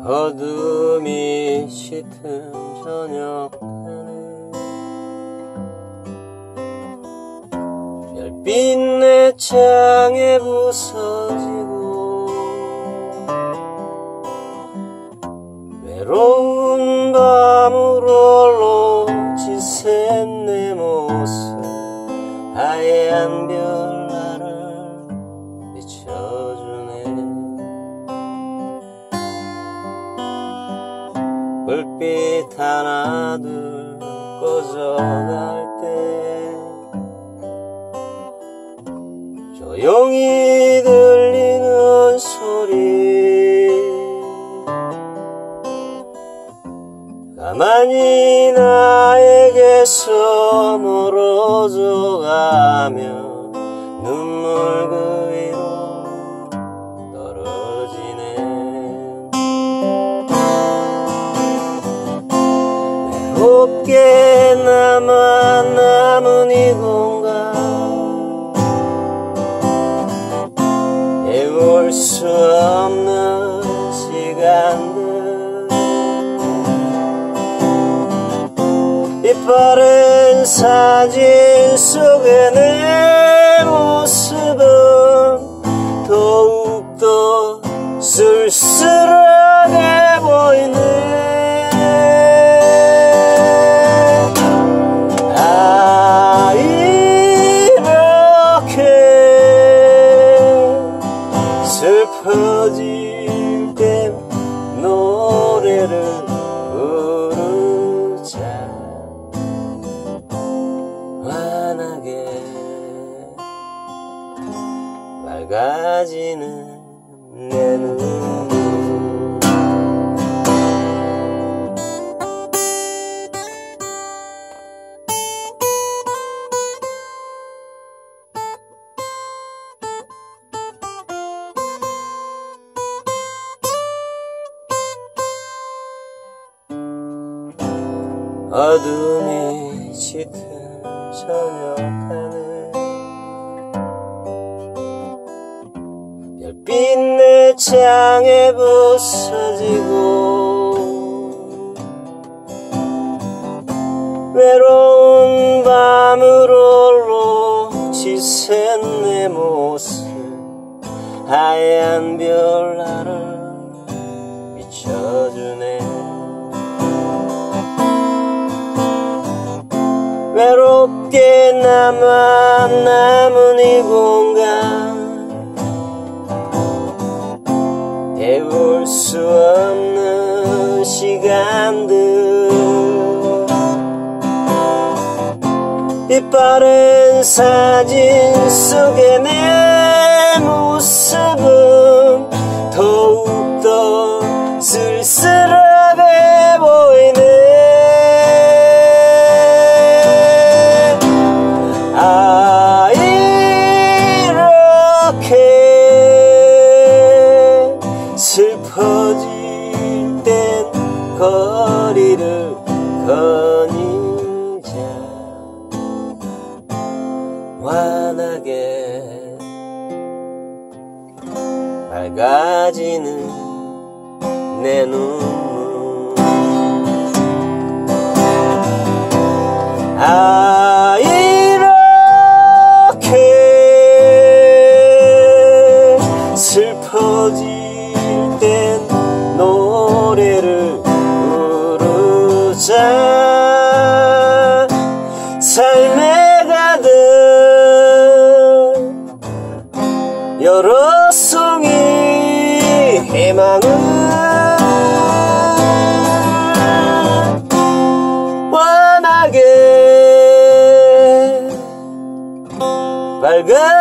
어둠이 짙은 저녁하늘 별빛 내 창에 부서지고 외로운 밤으로 지샌 내 모습 하얀 별 나를 비춰주네. 불빛 하나 둘 꺼져갈 때 조용히 들리는 소리 가만히 나에게서 멀어져 가며 눈물 그 위로 떨어지네. 외롭게 남은 이 공간 애울 수 없는 시간들 빛바랜 사진 속의 내 모습은 더욱더 쓸쓸하게 보이네. 아, 이렇게 슬퍼질 땐 노래를 부르자. 환하게 맑아지는 내 눈. 어둠이 짙은 저녁 하늘 별빛 내 창에 부서지고 외로운 밤으로 지샌 내 모습 하얀 별 나를 비춰주네. 외롭게 남은 이 공간 배울 수 없는 시간들 빛바랜 사진 속의 내 모습은 더욱더 쓸쓸하게 보이네. 슬퍼질 땐 거리를 거니자. 환하게 밝아지는 내 눈물. 아, 이렇게 슬퍼질 땐 노래를 부르자. 삶에 가득 여러 송이 희망을 환하게 밝아